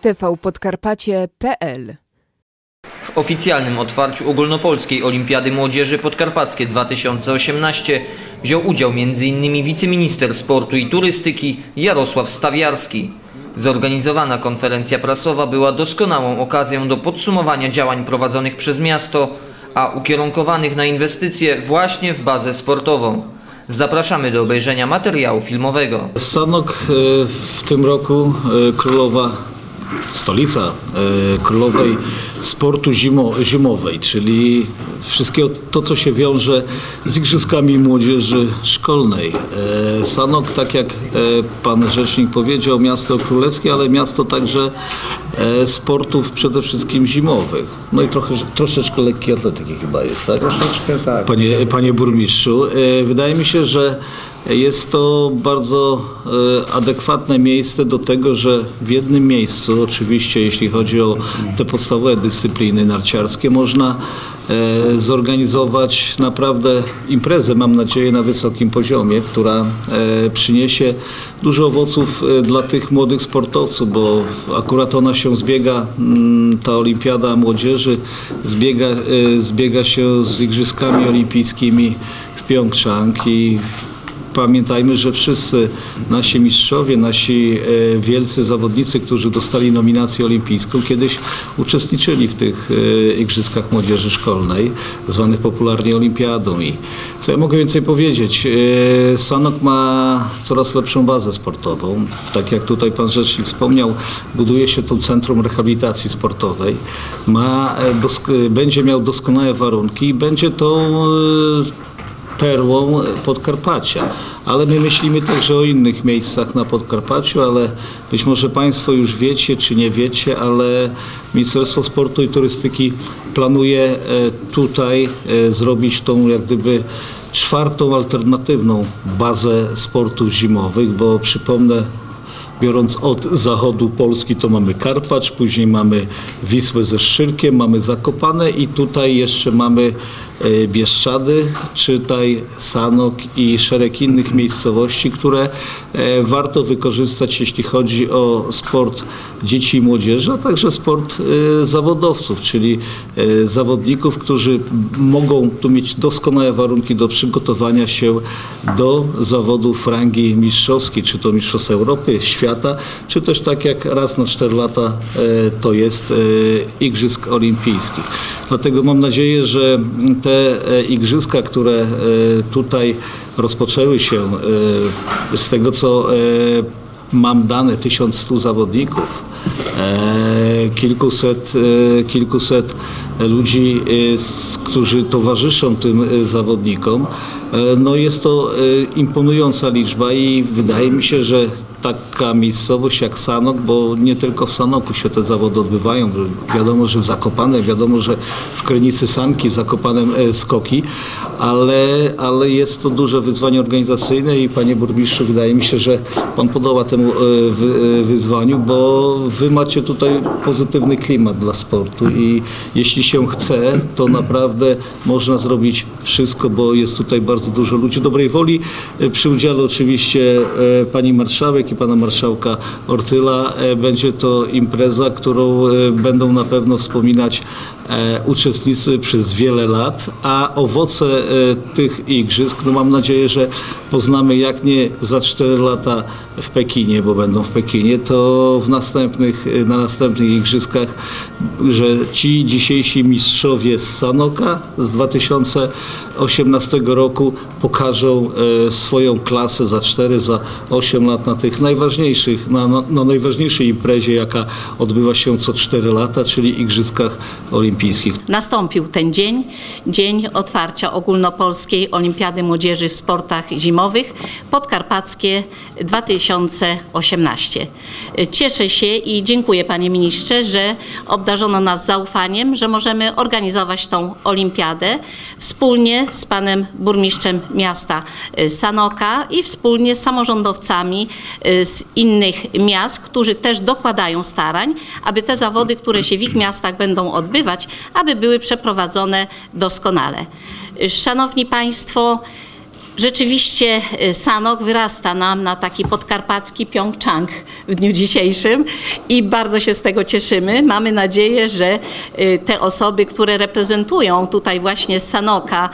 tvpodkarpacie.pl. W oficjalnym otwarciu Ogólnopolskiej Olimpiady Młodzieży Podkarpackie 2018 wziął udział m.in. wiceminister sportu i turystyki Jarosław Stawiarski. Zorganizowana konferencja prasowa była doskonałą okazją do podsumowania działań prowadzonych przez miasto, a ukierunkowanych na inwestycje właśnie w bazę sportową. Zapraszamy do obejrzenia materiału filmowego. Sanok w tym roku stolica królowej sportu zimowej, czyli wszystkiego to, co się wiąże z igrzyskami młodzieży szkolnej. Sanok, tak jak pan rzecznik powiedział, miasto królewskie, ale miasto także sportów przede wszystkim zimowych. No i troszeczkę lekkiej atletyki chyba jest, tak? Troszeczkę tak. Panie burmistrzu, wydaje mi się, że jest to bardzo adekwatne miejsce do tego, że w jednym miejscu, oczywiście jeśli chodzi o te podstawowe dyscypliny narciarskie, można zorganizować naprawdę imprezę, mam nadzieję, na wysokim poziomie, która przyniesie dużo owoców dla tych młodych sportowców, bo akurat ona się zbiega, ta Olimpiada Młodzieży zbiega się z Igrzyskami Olimpijskimi w Pjongczang i pamiętajmy, że wszyscy nasi mistrzowie, nasi wielcy zawodnicy, którzy dostali nominację olimpijską, kiedyś uczestniczyli w tych Igrzyskach Młodzieży Szkolnej, zwanych popularnie Olimpiadą. I co ja mogę więcej powiedzieć? Sanok ma coraz lepszą bazę sportową. Tak jak tutaj pan rzecznik wspomniał, buduje się to Centrum Rehabilitacji Sportowej. Będzie miał doskonałe warunki i będzie to perłą Podkarpacia, ale my myślimy także o innych miejscach na Podkarpaciu, ale być może państwo już wiecie, czy nie wiecie, ale Ministerstwo Sportu i Turystyki planuje tutaj zrobić tą jak gdyby czwartą alternatywną bazę sportów zimowych, bo przypomnę, biorąc od zachodu Polski, to mamy Karpacz, później mamy Wisłę ze Szczyrkiem, mamy Zakopane i tutaj jeszcze mamy Bieszczady, czytaj Sanok i szereg innych miejscowości, które warto wykorzystać, jeśli chodzi o sport dzieci i młodzieży, a także sport zawodowców, czyli zawodników, którzy mogą tu mieć doskonałe warunki do przygotowania się do zawodów rangi mistrzowskiej, czy to Mistrzostw Europy, świata, czy też tak jak raz na 4 lata to jest Igrzysk Olimpijskich. Dlatego mam nadzieję, że te igrzyska, które tutaj rozpoczęły się, z tego co mam dane, 1100 zawodników, kilkuset ludzi, którzy towarzyszą tym zawodnikom. No jest to imponująca liczba i wydaje mi się, że taka miejscowość jak Sanok, bo nie tylko w Sanoku się te zawody odbywają, wiadomo, że w Zakopanem, wiadomo, że w Krynicy Sanki, w Zakopanem Skoki, ale jest to duże wyzwanie organizacyjne i panie burmistrzu, wydaje mi się, że pan podoła temu wyzwaniu, bo wy macie tutaj pozytywny klimat dla sportu i jeśli się chce, to naprawdę można zrobić wszystko, bo jest tutaj bardzo dużo ludzi dobrej woli, przy udziale oczywiście pani marszałek i pana marszałka Ortyla. Będzie to impreza, którą będą na pewno wspominać uczestnicy przez wiele lat, a owoce tych igrzysk, no mam nadzieję, że poznamy jak nie za 4 lata w Pekinie, bo będą w Pekinie, to na następnych igrzyskach, że ci dzisiejsi mistrzowie z Sanoka z 2018 roku pokażą swoją klasę za 4, za 8 lat na tych najważniejszych, na najważniejszej imprezie, jaka odbywa się co 4 lata, czyli Igrzyskach Olimpijskich. Nastąpił ten dzień otwarcia Ogólnopolskiej Olimpiady Młodzieży w sportach zimowych Podkarpackie 2018. Cieszę się i dziękuję panie ministrze, że obdarzono nas zaufaniem, że możemy organizować tą olimpiadę wspólnie z panem burmistrzem miasta Sanoka i wspólnie z samorządowcami z innych miast, którzy też dokładają starań, aby te zawody, które się w ich miastach będą odbywać, aby były przeprowadzone doskonale. Szanowni państwo, Rzeczywiście Sanok wyrasta nam na taki podkarpacki Pjongczang w dniu dzisiejszym i bardzo się z tego cieszymy. Mamy nadzieję, że te osoby, które reprezentują tutaj właśnie z Sanoka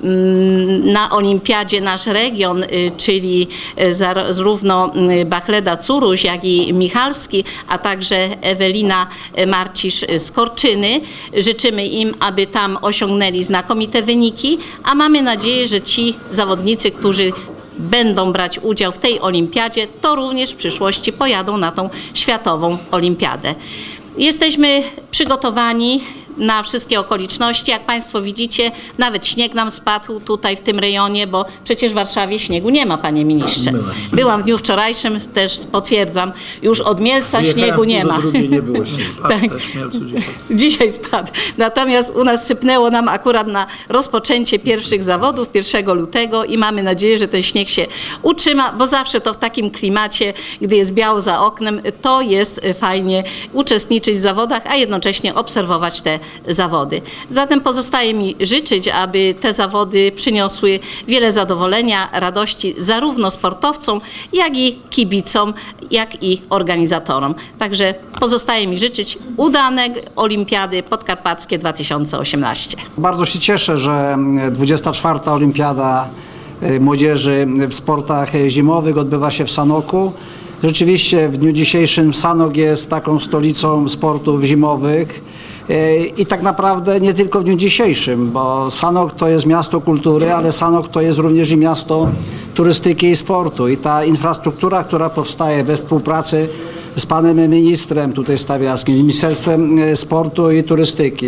na olimpiadzie nasz region, czyli zarówno Bachleda Curuś, jak i Michalski, a także Ewelina Marcisz z Korczyny. Życzymy im, aby tam osiągnęli znakomite wyniki, a mamy nadzieję, że ci zawodnicy, którzy będą brać udział w tej olimpiadzie, to również w przyszłości pojadą na tą światową olimpiadę. Jesteśmy przygotowani na wszystkie okoliczności. Jak Państwo widzicie, nawet śnieg nam spadł tutaj w tym rejonie, bo przecież w Warszawie śniegu nie ma, panie ministrze. Byłam w dniu wczorajszym, też potwierdzam, już od Mielca śniegu nie ma. Nie było śniegu. Spadł też w Mielcu dzisiaj. Dzisiaj spadł. Natomiast u nas sypnęło nam akurat na rozpoczęcie pierwszych zawodów 1 lutego i mamy nadzieję, że ten śnieg się utrzyma, bo zawsze to w takim klimacie, gdy jest biało za oknem, to jest fajnie uczestniczyć w zawodach, a jednocześnie obserwować te zawody. Zatem pozostaje mi życzyć, aby te zawody przyniosły wiele zadowolenia, radości zarówno sportowcom, jak i kibicom, jak i organizatorom. Także pozostaje mi życzyć udanej Olimpiady Podkarpackie 2018. Bardzo się cieszę, że 24. Olimpiada Młodzieży w sportach zimowych odbywa się w Sanoku. Rzeczywiście w dniu dzisiejszym Sanok jest taką stolicą sportów zimowych. I tak naprawdę nie tylko w dniu dzisiejszym, bo Sanok to jest miasto kultury, ale Sanok to jest również i miasto turystyki i sportu. I ta infrastruktura, która powstaje we współpracy z panem ministrem tutaj stawiarskim, z Ministerstwem Sportu i Turystyki,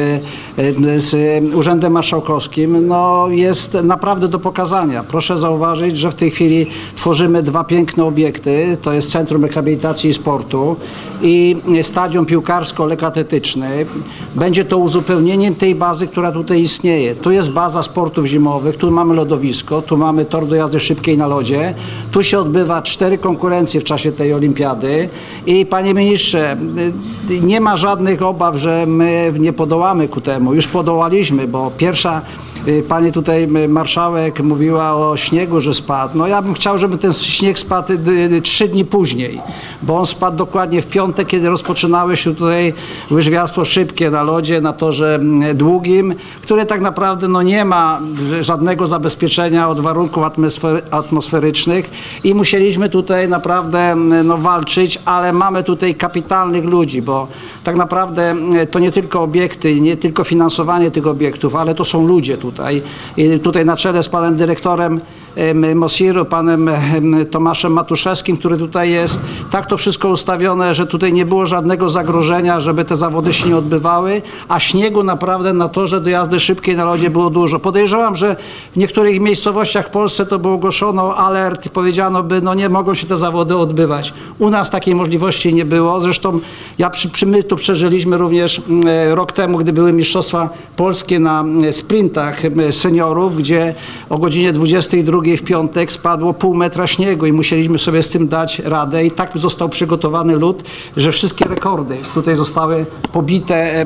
z Urzędem Marszałkowskim, no jest naprawdę do pokazania. Proszę zauważyć, że w tej chwili tworzymy 2 piękne obiekty. To jest Centrum Rehabilitacji i Sportu i Stadion Piłkarsko-Lekkoatletyczny. Będzie to uzupełnieniem tej bazy, która tutaj istnieje. Tu jest baza sportów zimowych, tu mamy lodowisko, tu mamy tor do jazdy szybkiej na lodzie. Tu się odbywa 4 konkurencje w czasie tej olimpiady. I panie ministrze, nie ma żadnych obaw, że my nie podołamy ku temu. Już podołaliśmy, bo pierwsza pani tutaj marszałek mówiła o śniegu, że spadł. No ja bym chciał, żeby ten śnieg spadł 3 dni później, bo on spadł dokładnie w piątek, kiedy rozpoczynały się tutaj łyżwiarstwo szybkie na lodzie, na torze długim, które tak naprawdę no, nie ma żadnego zabezpieczenia od warunków atmosferycznych i musieliśmy tutaj naprawdę no, walczyć, ale mamy tutaj kapitalnych ludzi, bo tak naprawdę to nie tylko obiekty, nie tylko finansowanie tych obiektów, ale to są ludzie tutaj. I tutaj na czele z panem dyrektorem Mosiru, panem Tomaszem Matuszewskim, który tutaj jest, tak to wszystko ustawione, że tutaj nie było żadnego zagrożenia, żeby te zawody się nie odbywały, a śniegu naprawdę na torze do jazdy szybkiej na lodzie było dużo. Podejrzewam, że w niektórych miejscowościach w Polsce to by ogłoszono alert i powiedziano by, no nie mogą się te zawody odbywać. U nas takiej możliwości nie było. Zresztą my tu przeżyliśmy również rok temu, gdy były Mistrzostwa Polskie na sprintach seniorów, gdzie o godzinie 22 w piątek spadło pół metra śniegu i musieliśmy sobie z tym dać radę i tak został przygotowany lód, że wszystkie rekordy tutaj zostały pobite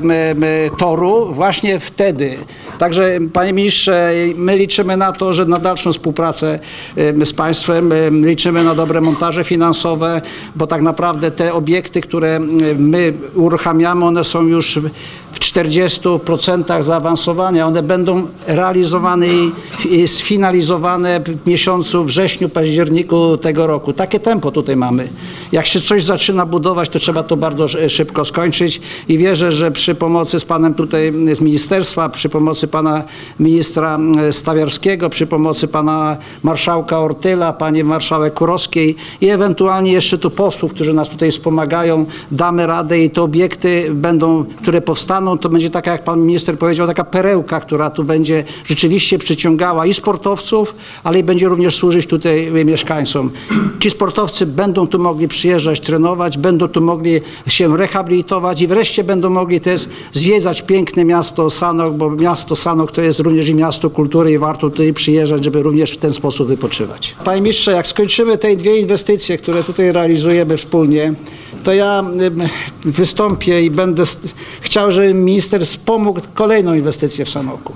toru właśnie wtedy. Także panie ministrze, my liczymy na to, że na dalszą współpracę z państwem, liczymy na dobre montaże finansowe, bo tak naprawdę te obiekty, które my uruchamiamy, one są już w 40% zaawansowania. One będą realizowane i sfinalizowane w miesiącu wrześniu, październiku tego roku. Takie tempo tutaj mamy. Jak się coś zaczyna budować, to trzeba to bardzo szybko skończyć i wierzę, że przy pomocy z panem tutaj z ministerstwa, przy pomocy pana ministra Stawiarskiego, przy pomocy pana marszałka Ortyla, pani marszałek Kurowskiej i ewentualnie jeszcze tu posłów, którzy nas tutaj wspomagają, damy radę i te obiekty będą, które powstaną, to będzie taka, jak pan minister powiedział, taka perełka, która tu będzie rzeczywiście przyciągała i sportowców, ale i będzie również służyć tutaj mieszkańcom. Ci sportowcy będą tu mogli przyjeżdżać, trenować, będą tu mogli się rehabilitować i wreszcie będą mogli też zwiedzać piękne miasto Sanok, bo miasto Sanok to jest również i miasto kultury i warto tutaj przyjeżdżać, żeby również w ten sposób wypoczywać. Panie ministrze, jak skończymy te 2 inwestycje, które tutaj realizujemy wspólnie, to ja wystąpię i będę chciał, żeby minister wspomógł kolejną inwestycję w Sanoku.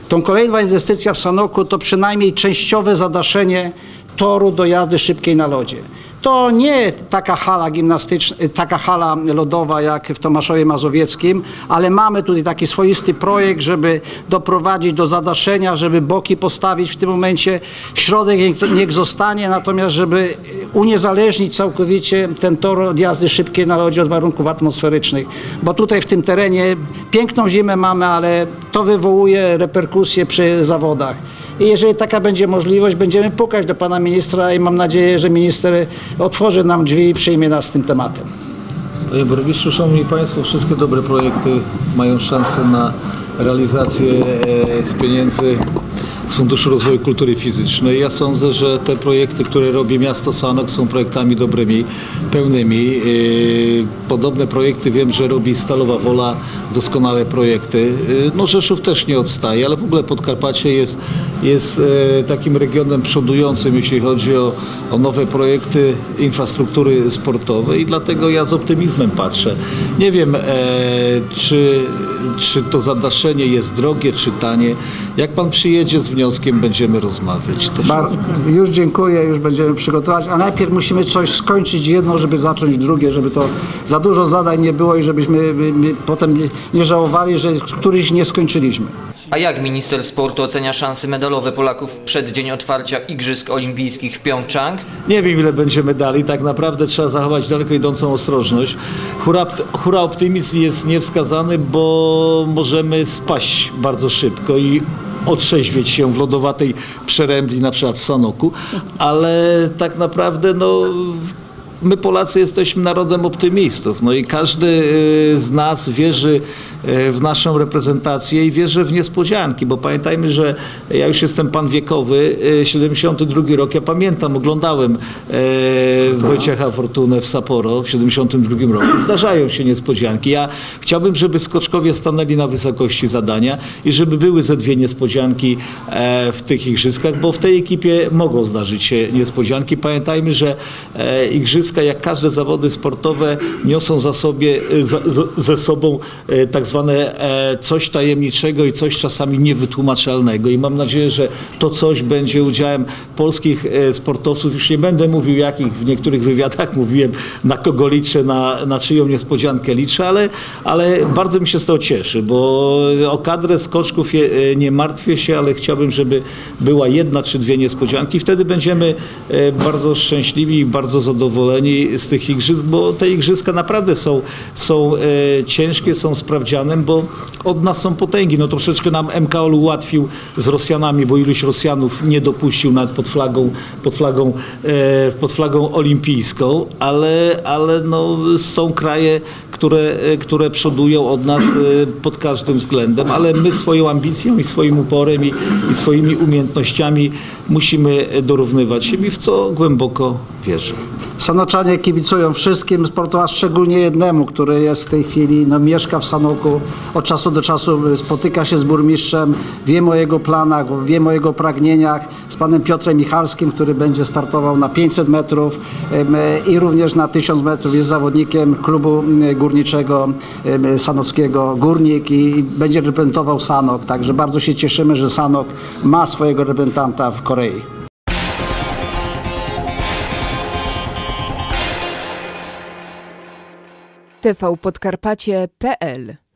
Tą kolejna inwestycja w Sanoku to przynajmniej częściowe zadaszenie toru do jazdy szybkiej na lodzie. To nie taka hala gimnastyczna, taka hala lodowa jak w Tomaszowie Mazowieckim, ale mamy tutaj taki swoisty projekt, żeby doprowadzić do zadaszenia, żeby boki postawić w tym momencie. Środek niech zostanie, natomiast żeby uniezależnić całkowicie ten tor od jazdy szybkiej na lodzie od warunków atmosferycznych. Bo tutaj w tym terenie piękną zimę mamy, ale to wywołuje reperkusje przy zawodach. I jeżeli taka będzie możliwość, będziemy pukać do pana ministra i mam nadzieję, że minister otworzy nam drzwi i przyjmie nas z tym tematem. Panie burmistrzu, szanowni państwo, wszystkie dobre projekty mają szansę na realizację z pieniędzy z Funduszu Rozwoju Kultury Fizycznej. Ja sądzę, że te projekty, które robi miasto Sanok, są projektami dobrymi, pełnymi. Podobne projekty wiem, że robi Stalowa Wola, doskonałe projekty. No Rzeszów też nie odstaje, ale w ogóle Podkarpacie jest takim regionem przodującym, jeśli chodzi o nowe projekty infrastruktury sportowej i dlatego ja z optymizmem patrzę. Nie wiem, czy to zadaszenie jest drogie, czy tanie. Jak pan przyjedzie z wnioskiem, będziemy rozmawiać. Już dziękuję, już będziemy przygotować, a najpierw musimy coś skończyć jedno, żeby zacząć drugie, żeby to za dużo zadań nie było i żebyśmy potem nie żałowali, że któryś nie skończyliśmy. A jak minister sportu ocenia szanse medalowe Polaków w przeddzień otwarcia Igrzysk Olimpijskich w Pjongczang? Nie wiem, ile będzie medali. Tak naprawdę trzeba zachować daleko idącą ostrożność. Hura optymizm jest niewskazany, bo możemy spaść bardzo szybko i otrzeźwieć się w lodowatej przerębli, na przykład w Sanoku, ale tak naprawdę my Polacy jesteśmy narodem optymistów, no i każdy z nas wierzy w naszą reprezentację i wierzy w niespodzianki, bo pamiętajmy, że ja już jestem pan wiekowy, 72 rok, ja pamiętam, oglądałem Wojciecha Fortunę w Sapporo w 72 roku. Zdarzają się niespodzianki. Ja chciałbym, żeby skoczkowie stanęli na wysokości zadania i żeby były ze dwie niespodzianki w tych igrzyskach, bo w tej ekipie mogą zdarzyć się niespodzianki. Pamiętajmy, że igrzyska, jak każde zawody sportowe, niosą ze sobą tak zwane coś tajemniczego i coś czasami niewytłumaczalnego. I mam nadzieję, że to coś będzie udziałem polskich sportowców. Już nie będę mówił, jakich w niektórych wywiadach mówiłem, na kogo liczę, na czyją niespodziankę liczę, ale bardzo mi się z tego cieszy, bo o kadrę skoczków nie martwię się, ale chciałbym, żeby była jedna czy dwie niespodzianki. Wtedy będziemy bardzo szczęśliwi i bardzo zadowoleni z tych igrzysk, bo te igrzyska naprawdę są ciężkie, są sprawdziane, bo od nas są potęgi. No troszeczkę nam MKOL ułatwił z Rosjanami, bo iluś Rosjanów nie dopuścił nawet pod flagą olimpijską, ale no, są kraje, które przodują od nas pod każdym względem, ale my swoją ambicją i swoim uporem i swoimi umiejętnościami musimy dorównywać się i w co głęboko wierzę. Sanoczanie kibicują wszystkim sportom, a szczególnie jednemu, który jest w tej chwili, mieszka w Sanoku, od czasu do czasu spotyka się z burmistrzem, wiem o jego planach, wiem o jego pragnieniach, z panem Piotrem Michalskim, który będzie startował na 500 metrów i również na 1000 metrów, jest zawodnikiem klubu górniczego sanockiego Górnik i będzie reprezentował Sanok, także bardzo się cieszymy, że Sanok ma swojego reprezentanta w Korei. tvpodkarpacie.pl